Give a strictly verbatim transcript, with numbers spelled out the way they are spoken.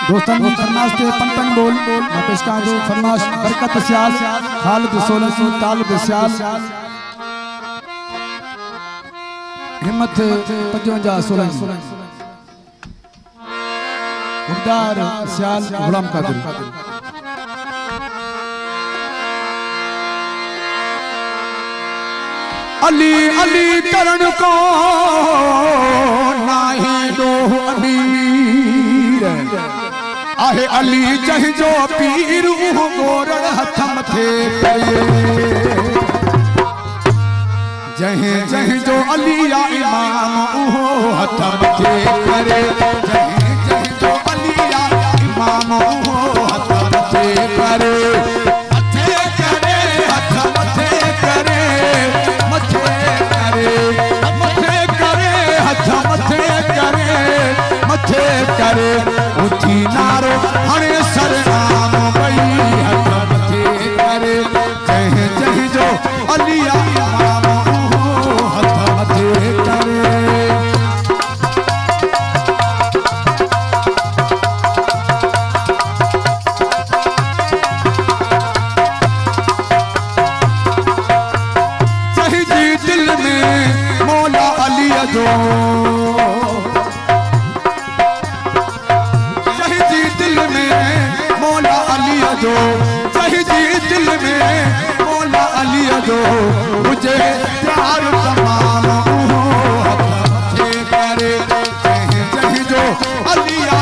दोस्तन फरमाश थे पंतन बोल मैं पेश करा दूं फरमाश बरकत सियाल खालिद सोलंकी तालिब सियाल हिम्मत पचवंजाह सोलंकी मुख्तार सियाल गुलाम कादिर अली अली करण को नाही दो अमीर आहे अली जह जो पीर गोरड़ हथ मथे करे जह जह जो अली या इमाम उहो हथ मथे करे जह जह जो अली या इमाम उहो हथ मथे करे मथे करे हथ मथे करे मथे करे मथे करे हथ मथे करे मथे करे उठी नारो हरे सरनाम भई हथ मथे करे जह जह जो अलिया इमाम उहो हथ मथे करे जही जी दिल में मौला अली जो जो सही जी दिल में मौला अली जो मुझे प्यार तमाम हथ मथे करे जह जह जो अलिया